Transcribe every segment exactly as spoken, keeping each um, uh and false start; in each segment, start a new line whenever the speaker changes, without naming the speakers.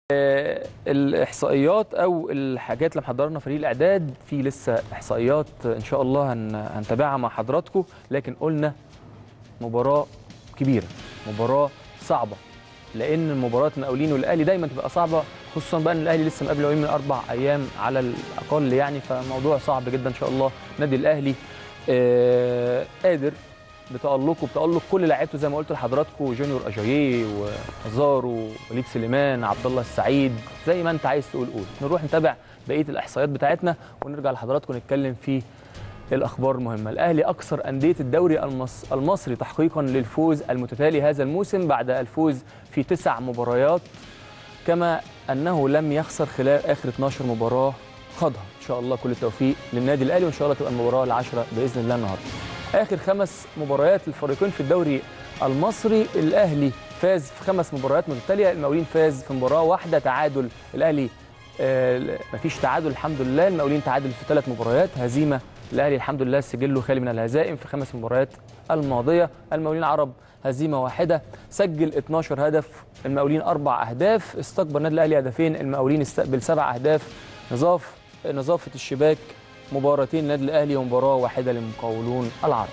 آه، الاحصائيات او الحاجات اللي محضرنا فريق الاعداد في لسه احصائيات ان شاء الله هن هنتابعها مع حضراتكم، لكن قلنا مباراه كبيره، مباراه صعبه، لان مباراه المقاولين والاهلي دايما تبقى صعبه، خصوصا بقى ان الاهلي لسه مقابل يومين من اربع ايام على الاقل يعني، فموضوع صعب جدا. ان شاء الله نادي الاهلي آه قادر بتألقه بتألق كل لاعيبته زي ما قلت لحضراتكم، جونيور اجاييه وازارو وليد سليمان عبد الله السعيد، زي ما انت عايز تقول قول. نروح نتابع بقيه الاحصائيات بتاعتنا ونرجع لحضراتكم نتكلم في الاخبار المهمه. الاهلي اكثر انديه الدوري المص... المصري تحقيقا للفوز المتتالي هذا الموسم بعد الفوز في تسع مباريات، كما انه لم يخسر خلال اخر اثناشر مباراه خاضها. ان شاء الله كل التوفيق للنادي الاهلي، وان شاء الله تبقى المباراه العاشره باذن الله النهارده. اخر خمس مباريات للفريقين في الدوري المصري، الاهلي فاز في خمس مباريات متتاليه، المقاولين فاز في مباراه واحده، تعادل الاهلي آه مفيش تعادل الحمد لله، المقاولين تعادل في ثلاث مباريات، هزيمه الاهلي الحمد لله سجله خالي من الهزائم في خمس مباريات الماضيه. المقاولين العرب هزيمه واحده، سجل اثناشر هدف، المقاولين اربع اهداف، استقبل النادي الاهلي هدفين، المقاولين استقبل سبع اهداف. نظاف نظافه الشباك مباراتين للنادي الاهلي ومباراه واحده للمقاولون العرب.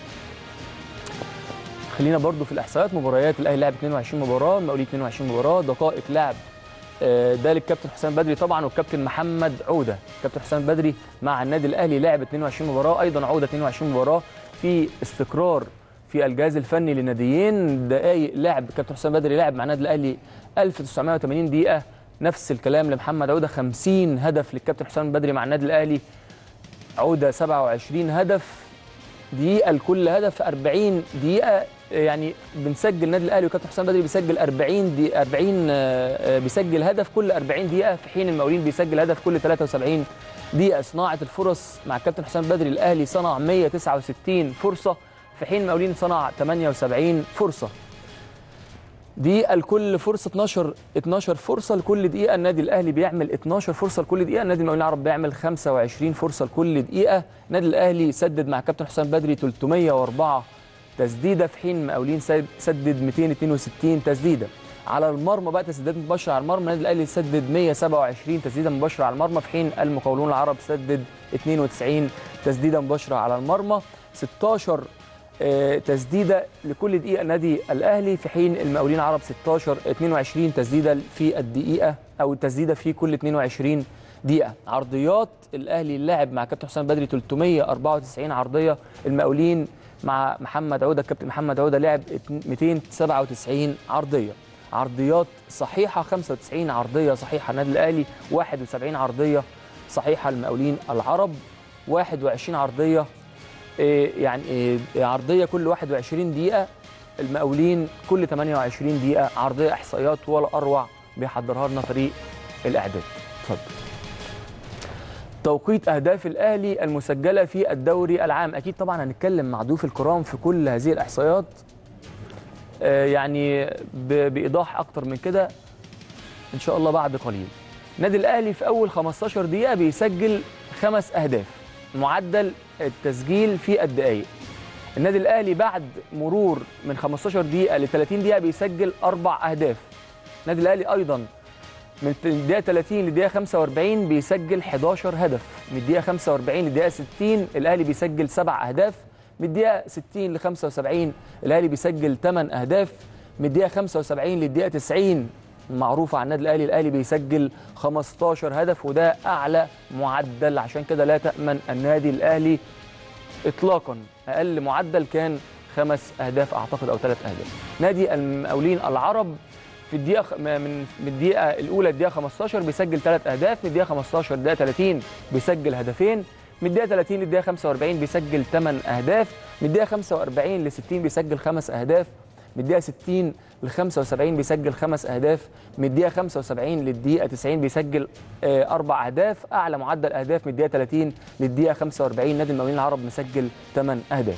خلينا برضو في الاحصائيات، مباريات الاهلي لعب اثنين وعشرين مباراه، المقاولين اثنين وعشرين مباراه، دقائق لعب ده للكابتن حسام بدري طبعا والكابتن محمد عوده. الكابتن حسام بدري مع النادي الاهلي لعب اثنين وعشرين مباراه، ايضا عوده اثنين وعشرين مباراه، في استقرار في الجهاز الفني للناديين. دقائق لعب الكابتن حسام بدري لعب مع النادي الاهلي ألف وتسعمائة وثمانين دقيقه، نفس الكلام لمحمد عوده، خمسين هدف للكابتن حسام بدري مع النادي الاهلي، عوده سبعة وعشرين هدف، دقيقه لكل هدف، أربعين دقيقه، يعني بنسجل النادي الاهلي وكابتن حسام بدري بيسجل أربعين دقيقة أربعين بيسجل هدف كل أربعين دقيقه، في حين المقاولين بيسجل هدف كل ثلاثة وسبعين دقيقه. صناعه الفرص مع الكابتن حسام بدري الاهلي صنع مائة وتسعة وستين فرصه، في حين المقاولين صنع ثمانية وسبعين فرصه. دقيقه لكل فرصه، اثناشر اثناشر فرصه لكل دقيقه، النادي الاهلي بيعمل اثناشر فرصه لكل دقيقه، النادي المقاولين العرب بيعمل خمسة وعشرين فرصه لكل دقيقه. النادي الاهلي سدد مع كابتن حسام بدري ثلاثمائة وأربعة تسديده، في حين المقاولين سدد مئتين واثنين وستين تسديده. على المرمى بقى تسديدات مباشره على المرمى، النادي الاهلي سدد مائة وسبعة وعشرين تسديده مباشره على المرمى، في حين المقاولون العرب سدد اثنين وتسعين تسديده مباشره على المرمى. ستاشر تسديده لكل دقيقه النادي الاهلي، في حين المقاولين العرب ستاشر اثنين وعشرين تسديده في الدقيقه، او التسديده في كل اثنين وعشرين دقيقه. عرضيات الاهلي لعب مع كابتن حسام بدري ثلاثمائة وأربعة وتسعين عرضيه، المقاولين مع محمد عوده الكابتن محمد عوده لعب مئتين وسبعة وتسعين عرضيه. عرضيات صحيحه خمسة وتسعين عرضيه صحيحه النادي الاهلي، واحد وسبعين عرضيه صحيحه المقاولين العرب، واحد وعشرين عرضيه يعني عرضيه كل واحد وعشرين دقيقه، المقاولين كل ثمانية وعشرين دقيقه عرضيه. احصائيات ولا اروع بيحضرها لنا فريق الاعداد. اتفضل. توقيت اهداف الاهلي المسجله في الدوري العام، اكيد طبعا هنتكلم مع ضيوف الكرام في كل هذه الاحصائيات يعني بايضاح اكتر من كده ان شاء الله بعد قليل. النادي الاهلي في اول خمستاشر دقيقه بيسجل خمس اهداف، معدل التسجيل في الدقائق. النادي الاهلي بعد مرور من خمستاشر دقيقه ل ثلاثين دقيقه بيسجل اربع اهداف. النادي الاهلي ايضا من الدقيقه ثلاثين للدقيقه خمسة وأربعين بيسجل حداشر هدف، من الدقيقه خمسة وأربعين للدقيقه ستين الاهلي بيسجل سبع اهداف، من الدقيقه ستين ل خمسة وسبعين الاهلي بيسجل ثمان اهداف، من الدقيقه خمسة وسبعين للدقيقه تسعين معروفه عن النادي الاهلي الاهلي بيسجل خمستاشر هدف، وده اعلى معدل، عشان كده لا تامن النادي الاهلي اطلاقا. اقل معدل كان خمس اهداف اعتقد او ثلاث اهداف. نادي المقاولين العرب في الدقيقه من الدقيقه الاولى الدقيقه خمستاشر بيسجل ثلاث اهداف، من الدقيقه خمستاشر للدقيقه ثلاثين بيسجل هدفين، من الدقيقه ثلاثين للدقيقه خمسة وأربعين بيسجل ثمان اهداف، من الدقيقه خمسة وأربعين ل ستين بيسجل خمس اهداف، من الدقيقه ستين ل خمسة وسبعين بيسجل خمس اهداف، من الدقيقه خمسة وسبعين للدقيقه تسعين بيسجل اربع اهداف. اعلى معدل اهداف من الدقيقه ثلاثين للدقيقه خمسة وأربعين نادي المقاولين العرب مسجل ثمان اهداف.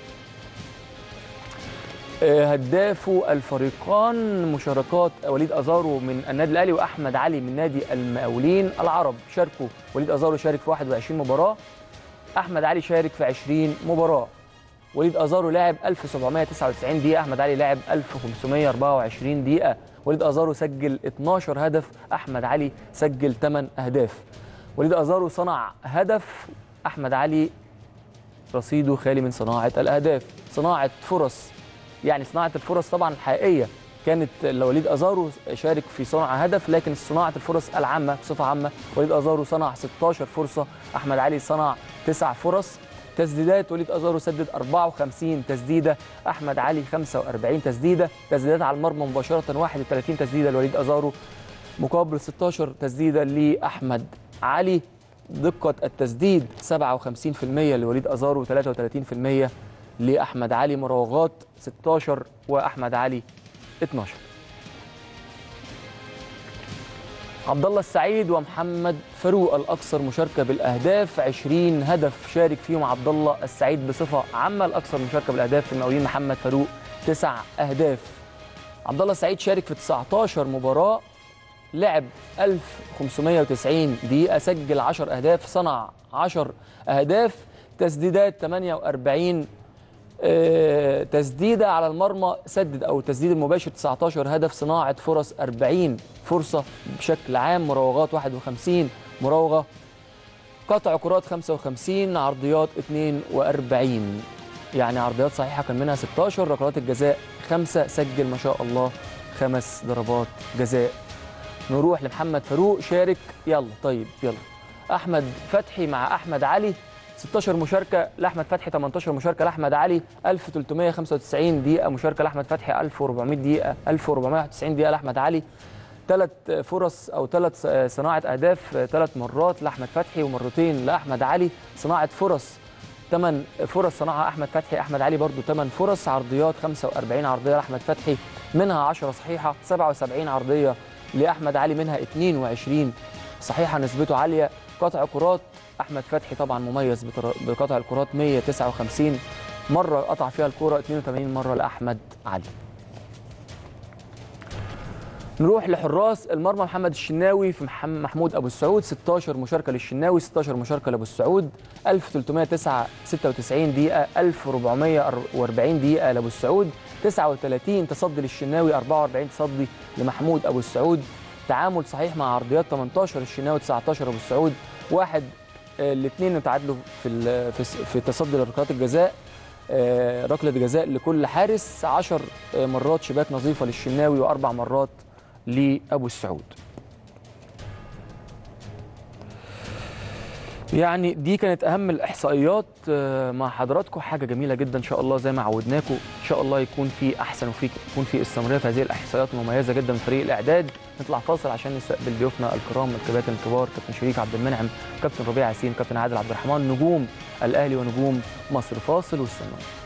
هدافو الفريقان مشاركات وليد ازارو من النادي الاهلي واحمد علي من نادي المقاولين العرب. شاركوا وليد ازارو شارك في واحد وعشرين مباراه، احمد علي شارك في عشرين مباراه. وليد ازارو لعب ألف وسبعمائة وتسعة وتسعين دقيقه، احمد علي لعب ألف وخمسمائة وأربعة وعشرين دقيقه. وليد ازارو سجل اتناشر هدف، احمد علي سجل ثمانية اهداف. وليد ازارو صنع هدف، احمد علي رصيده خالي من صناعه الاهداف. صناعه فرص، يعني صناعه الفرص طبعا الحقيقيه كانت لوليد ازارو شارك في صنع هدف، لكن صناعه الفرص العامه بصفه عامه وليد ازارو صنع ستاشر فرصه، احمد علي صنع تسع فرص. تسديدات، وليد ازارو سدد أربعة وخمسين تسديده، احمد علي خمسة وأربعين تسديده. تسديدات على المرمى مباشره واحد وثلاثين تسديده لوليد ازارو مقابل ستاشر تسديده لاحمد علي. دقه التسديد سبعة وخمسين بالمئة لوليد ازارو وثلاثة وثلاثين بالمئة لاحمد علي. مراوغات ستاشر واحمد علي اتناشر. عبد الله السعيد ومحمد فاروق الاكثر مشاركه بالاهداف، عشرين هدف شارك فيهم عبد الله السعيد بصفه عامه. الاكثر مشاركه بالاهداف في المقاولين محمد فاروق تسع اهداف. عبد الله السعيد شارك في تسعتاشر مباراه، لعب ألف وخمسمائة وتسعين دقيقه، سجل عشر اهداف، صنع عشر اهداف. تسديدات ثمانية وأربعين آه، تسديده على المرمى، سدد او التسديد المباشر تسعتاشر هدف، صناعه فرص أربعين فرصه بشكل عام. مراوغات واحد وخمسين مراوغه، قطع كرات خمسة وخمسين، عرضيات اثنين وأربعين، يعني عرضيات صحيحه كان منها ستاشر. ركلات الجزاء خمسه، سجل ما شاء الله خمس ضربات جزاء. نروح لمحمد فاروق، شارك يلا طيب يلا احمد فتحي مع احمد علي، ستاشر مشاركه لاحمد فتحي، تمنتاشر مشاركه لاحمد علي، ألف وثلاثمائة وخمسة وتسعين دقيقه مشاركه لاحمد فتحي، ألف وأربعمائة دقيقه، ألف وأربعمائة وواحد وتسعين دقيقه لاحمد علي. ثلاث فرص او ثلاث صناعه اهداف، ثلاث مرات لاحمد فتحي ومرتين لاحمد علي. صناعه فرص ثمان فرص صنعها احمد فتحي، احمد علي برضو ثمان فرص. عرضيات خمسة وأربعين عرضيه لاحمد فتحي، منها عشرة صحيحه، سبعة وسبعين عرضيه لاحمد علي، منها اثنين وعشرين صحيحه، نسبته عاليه. قطع كرات، احمد فتحي طبعا مميز بقطع الكرات، مائة وتسعة وخمسين مره قطع فيها الكره، اثنين وثمانين مره لاحمد علي. نروح لحراس المرمى، محمد الشناوي في محمود ابو السعود، ستاشر مشاركه للشناوي، ستاشر مشاركه لابو السعود، ألف وثلاثمائة وستة وتسعين دقيقه، ألف وأربعمائة وأربعين دقيقه لابو السعود، تسعة وثلاثين تصدي للشناوي، أربعة وأربعين تصدي لمحمود ابو السعود. تعامل صحيح مع عرضيات تمنتاشر الشناوي، تسعتاشر ابو السعود، واحد الاثنين تعادلوا في في تصدي لركلات الجزاء، ركله جزاء لكل حارس، عشر مرات شباك نظيفه للشناوي واربع مرات لابو السعود. يعني دي كانت اهم الاحصائيات مع حضراتكم، حاجه جميله جدا ان شاء الله زي ما عودناكم، ان شاء الله يكون في احسن وفي يكون في استمراريه في هذه الاحصائيات المميزه جدا من فريق الاعداد. نطلع فاصل عشان نستقبل ضيوفنا الكرام الكباتن الكبار، كابتن شريف عبد المنعم، كابتن ربيع ياسين، كابتن عادل عبد الرحمن، نجوم الاهلي ونجوم مصر. فاصل واستنوا.